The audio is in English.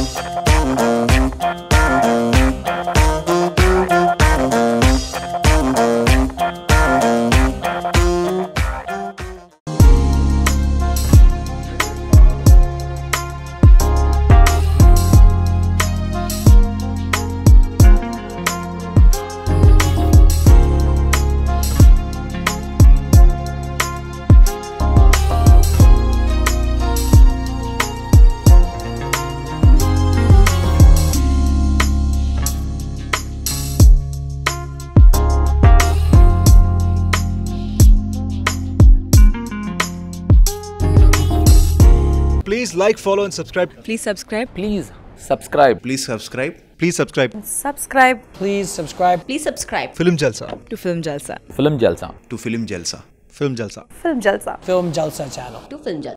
Please like, follow and subscribe. Please subscribe. Please subscribe. Please subscribe. Please subscribe. Subscribe. Please subscribe. Please subscribe. Film Jalsa. To Film Jalsa. Film Jalsa. To Film Jalsa. Film Jalsa. Film Jalsa. Film Jalsa channel. To Film Jalsa.